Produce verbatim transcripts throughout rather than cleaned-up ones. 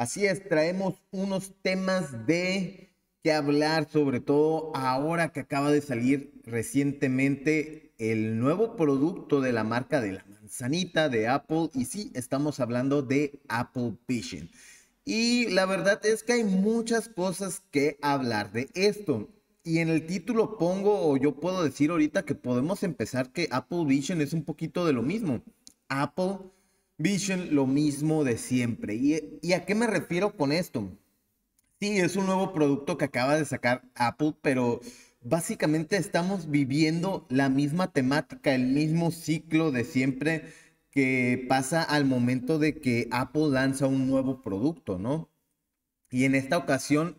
Así es, traemos unos temas de que hablar, sobre todo ahora que acaba de salir recientemente el nuevo producto de la marca de la manzanita de Apple. Y sí, estamos hablando de Apple Vision. Y la verdad es que hay muchas cosas que hablar de esto. Y en el título pongo, o yo puedo decir ahorita que podemos empezar que Apple Vision es un poquito de lo mismo. Apple Vision, lo mismo de siempre. ¿Y, y a qué me refiero con esto? Sí, es un nuevo producto que acaba de sacar Apple, pero básicamente estamos viviendo la misma temática, el mismo ciclo de siempre que pasa al momento de que Apple lanza un nuevo producto, ¿no? Y en esta ocasión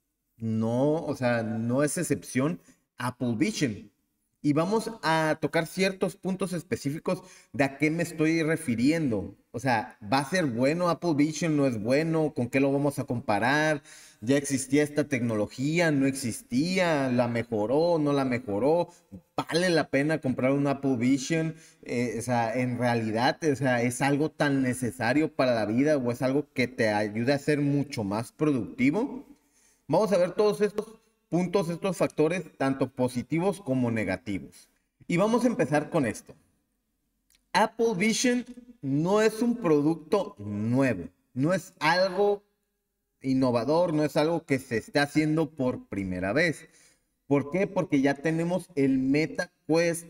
no, o sea, no es excepción Apple Vision. Y vamos a tocar ciertos puntos específicos de a qué me estoy refiriendo. O sea, ¿va a ser bueno Apple Vision? ¿No es bueno? ¿Con qué lo vamos a comparar? ¿Ya existía esta tecnología? ¿No existía? ¿La mejoró? ¿No la mejoró? ¿Vale la pena comprar un Apple Vision? Eh, o sea, en realidad, o sea, ¿es algo tan necesario para la vida o es algo que te ayuda a ser mucho más productivo? Vamos a ver todos estos puntos, estos factores, tanto positivos como negativos. Y vamos a empezar con esto. Apple Vision no es un producto nuevo, no es algo innovador, no es algo que se esté haciendo por primera vez. ¿Por qué? Porque ya tenemos el Meta Quest,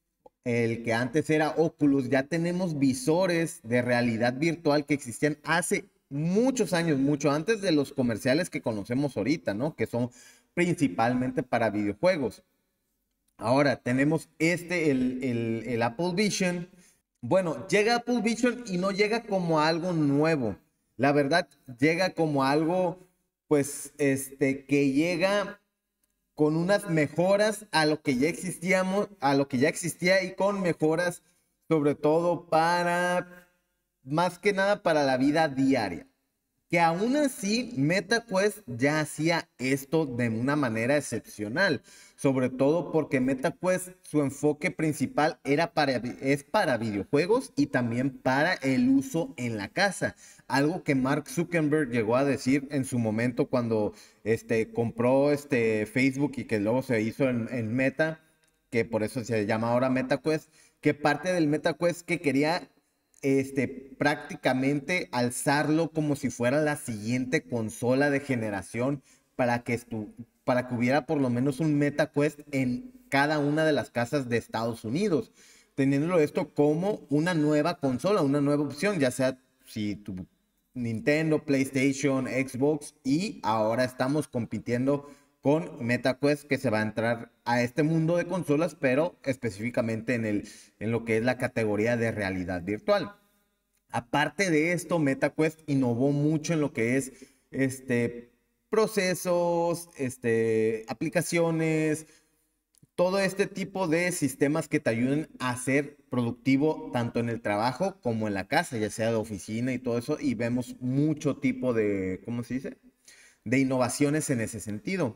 el que antes era Oculus, ya tenemos visores de realidad virtual que existían hace muchos años, mucho antes de los comerciales que conocemos ahorita, ¿no? Que son principalmente para videojuegos. Ahora tenemos este, el, el, el Apple Vision. Bueno, llega Apple Vision y no llega como algo nuevo. La verdad, llega como algo, pues, este, que llega con unas mejoras a lo que ya existíamos, a lo que ya existía y con mejoras sobre todo para, más que nada para la vida diaria. Que aún así MetaQuest ya hacía esto de una manera excepcional, sobre todo porque MetaQuest su enfoque principal era para, es para videojuegos y también para el uso en la casa, algo que Mark Zuckerberg llegó a decir en su momento cuando este, compró este, Facebook y que luego se hizo en, en Meta, que por eso se llama ahora MetaQuest, que parte del MetaQuest que quería este, prácticamente alzarlo como si fuera la siguiente consola de generación para que, estu para que hubiera por lo menos un MetaQuest en cada una de las casas de Estados Unidos, teniéndolo esto como una nueva consola, una nueva opción, ya sea si tu Nintendo, PlayStation, Xbox, y ahora estamos compitiendo con MetaQuest, que se va a entrar a este mundo de consolas, pero específicamente en, el, en lo que es la categoría de realidad virtual. Aparte de esto, MetaQuest innovó mucho en lo que es este, procesos, este, aplicaciones, todo este tipo de sistemas que te ayuden a ser productivo tanto en el trabajo como en la casa, ya sea de oficina y todo eso, y vemos mucho tipo de, ¿cómo se dice? De innovaciones en ese sentido.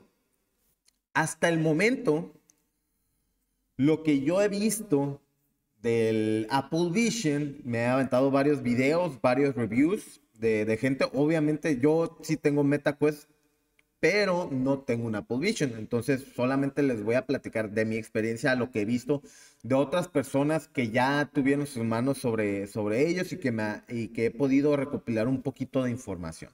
Hasta el momento, lo que yo he visto del Apple Vision, me he aventado varios videos, varios reviews de, de gente. Obviamente yo sí tengo MetaQuest, pero no tengo un Apple Vision. Entonces solamente les voy a platicar de mi experiencia, lo que he visto de otras personas que ya tuvieron sus manos sobre, sobre ellos y que, me, y que he podido recopilar un poquito de información.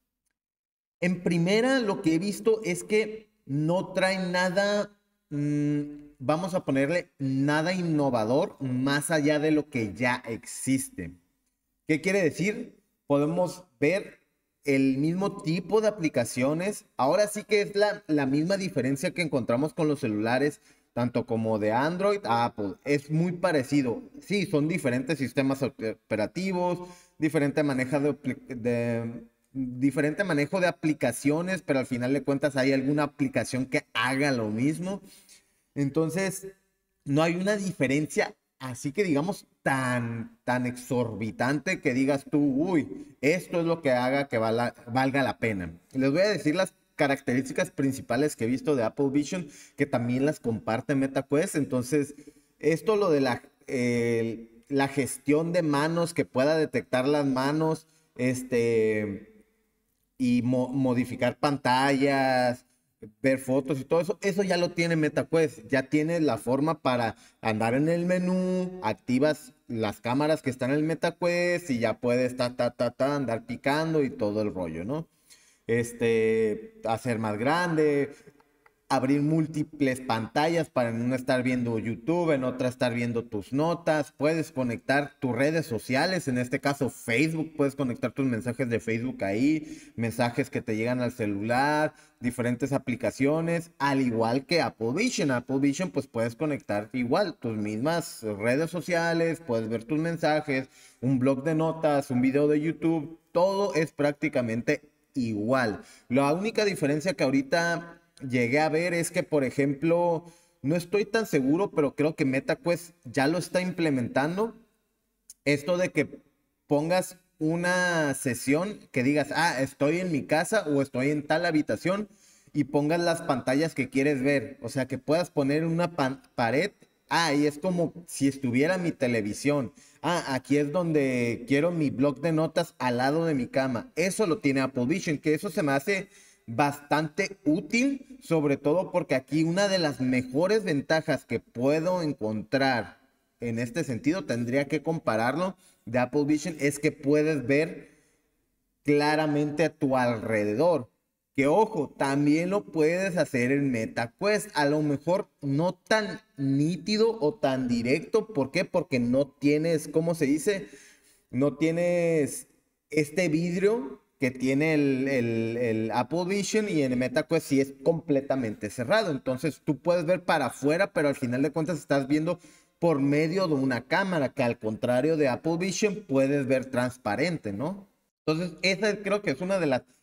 En primera, lo que he visto es que no trae nada, mmm, vamos a ponerle nada innovador más allá de lo que ya existe. ¿Qué quiere decir? Podemos ver el mismo tipo de aplicaciones. Ahora sí que es la, la misma diferencia que encontramos con los celulares, tanto como de Android a Apple. Es muy parecido. Sí, son diferentes sistemas operativos, diferente manejo de, de, diferente manejo de aplicaciones, pero al final de cuentas hay alguna aplicación que haga lo mismo. Entonces, no hay una diferencia así que digamos tan, tan exorbitante que digas tú, uy, esto es lo que haga que vala, valga la pena. Les voy a decir las características principales que he visto de Apple Vision, que también las comparte MetaQuest. Entonces, esto lo de la, eh, la gestión de manos, que pueda detectar las manos, este y mo modificar pantallas, ver fotos y todo eso, eso ya lo tiene MetaQuest. Ya tienes la forma para andar en el menú, activas las cámaras que están en el MetaQuest y ya puedes ta, ta, ta, ta, andar picando y todo el rollo, ¿no? Este, hacer más grande, abrir múltiples pantallas para en una estar viendo YouTube, en otra estar viendo tus notas, puedes conectar tus redes sociales, en este caso Facebook, puedes conectar tus mensajes de Facebook ahí, mensajes que te llegan al celular, diferentes aplicaciones, al igual que Apple Vision. Apple Vision pues puedes conectar igual tus mismas redes sociales, puedes ver tus mensajes, un blog de notas, un video de YouTube, todo es prácticamente igual. La única diferencia que ahorita llegué a ver es que, por ejemplo, no estoy tan seguro, pero creo que MetaQuest ya lo está implementando. Esto de que pongas una sesión que digas, ah, estoy en mi casa o estoy en tal habitación y pongas las pantallas que quieres ver. O sea, que puedas poner una pared. Ah, y es como si estuviera mi televisión. Ah, aquí es donde quiero mi blog de notas al lado de mi cama. Eso lo tiene Apple Vision, que eso se me hace bastante útil, sobre todo porque aquí una de las mejores ventajas que puedo encontrar en este sentido, tendría que compararlo de Apple Vision, es que puedes ver claramente a tu alrededor. Que ojo, también lo puedes hacer en MetaQuest, a lo mejor no tan nítido o tan directo. ¿Por qué? Porque no tienes, ¿cómo se dice? No tienes este vidrio que tiene el, el, el Apple Vision, y en el MetaQuest sí es completamente cerrado. Entonces tú puedes ver para afuera, pero al final de cuentas estás viendo por medio de una cámara, que al contrario de Apple Vision puedes ver transparente, ¿no? Entonces esa creo que es una de las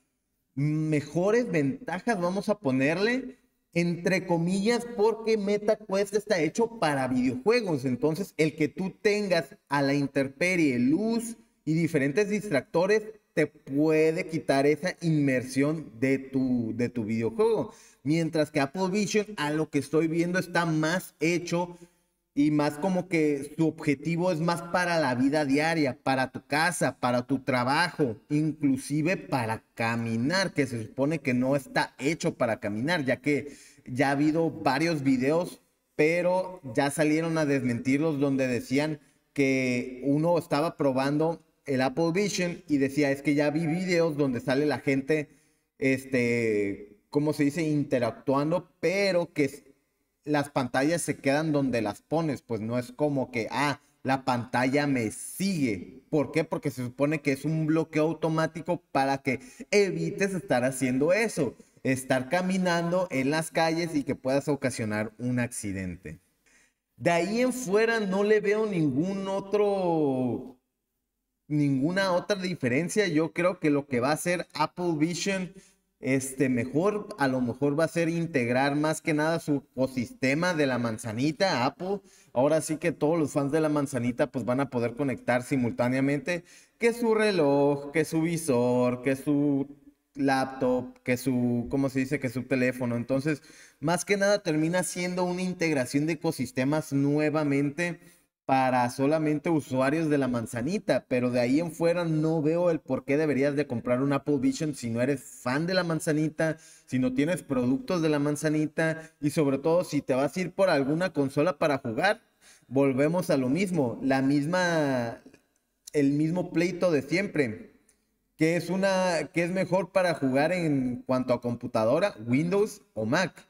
mejores ventajas, vamos a ponerle entre comillas, porque MetaQuest está hecho para videojuegos. Entonces el que tú tengas a la intemperie luz y diferentes distractores te puede quitar esa inmersión de tu, de tu videojuego. Mientras que Apple Vision, a lo que estoy viendo, está más hecho y más como que su objetivo es más para la vida diaria, para tu casa, para tu trabajo, inclusive para caminar, que se supone que no está hecho para caminar, ya que ya ha habido varios videos, pero ya salieron a desmentirlos, donde decían que uno estaba probando el Apple Vision y decía, es que ya vi videos donde sale la gente, este, ¿cómo se dice? Interactuando, pero que las pantallas se quedan donde las pones. Pues no es como que, ah, la pantalla me sigue. ¿Por qué? Porque se supone que es un bloqueo automático para que evites estar haciendo eso, estar caminando en las calles y que puedas ocasionar un accidente. De ahí en fuera no le veo ningún otro, ninguna otra diferencia. Yo creo que lo que va a hacer Apple Vision este mejor, a lo mejor va a ser integrar más que nada su ecosistema de la manzanita Apple. Ahora sí que todos los fans de la manzanita pues van a poder conectar simultáneamente que su reloj, que su visor, que su laptop, que su, ¿cómo se dice? Que su teléfono. Entonces, más que nada termina siendo una integración de ecosistemas nuevamente para solamente usuarios de la manzanita, pero de ahí en fuera no veo el por qué deberías de comprar un Apple Vision si no eres fan de la manzanita, si no tienes productos de la manzanita, y sobre todo si te vas a ir por alguna consola para jugar. Volvemos a lo mismo, la misma, el mismo pleito de siempre. ¿Qué es una, qué es mejor para jugar en cuanto a computadora, Windows o Mac?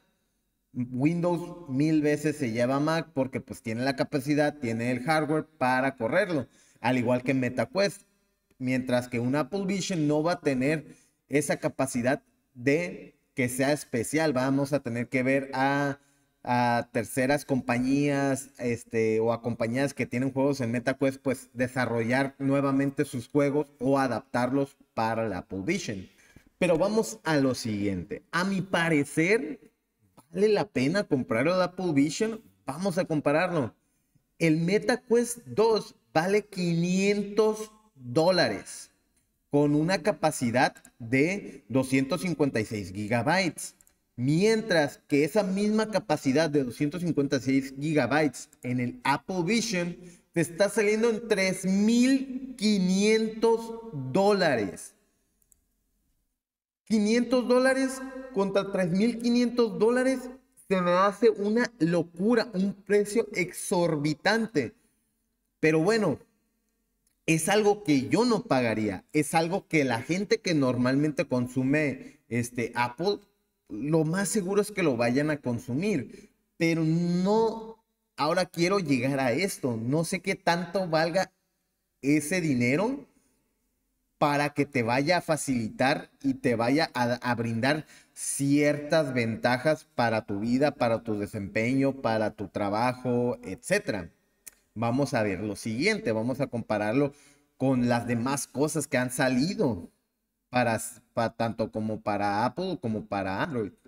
Windows mil veces se lleva a Mac, porque pues tiene la capacidad, tiene el hardware para correrlo, al igual que MetaQuest, mientras que un Apple Vision no va a tener esa capacidad de que sea especial. Vamos a tener que ver a, a terceras compañías, este, o a compañías que tienen juegos en MetaQuest, pues desarrollar nuevamente sus juegos o adaptarlos para el Apple Vision. Pero vamos a lo siguiente. A mi parecer, ¿vale la pena comprar el Apple Vision? Vamos a compararlo. El MetaQuest dos vale quinientos dólares con una capacidad de doscientos cincuenta y seis gigabytes. Mientras que esa misma capacidad de doscientos cincuenta y seis gigabytes en el Apple Vision te está saliendo en tres mil quinientos dólares. quinientos dólares contra tres mil quinientos dólares se me hace una locura, un precio exorbitante. Pero bueno, es algo que yo no pagaría, es algo que la gente que normalmente consume este Apple, lo más seguro es que lo vayan a consumir, pero no, ahora quiero llegar a esto, no sé qué tanto valga ese dinero para que te vaya a facilitar y te vaya a, a brindar ciertas ventajas para tu vida, para tu desempeño, para tu trabajo, etcétera. Vamos a ver lo siguiente, vamos a compararlo con las demás cosas que han salido para, para tanto como para Apple como para Android.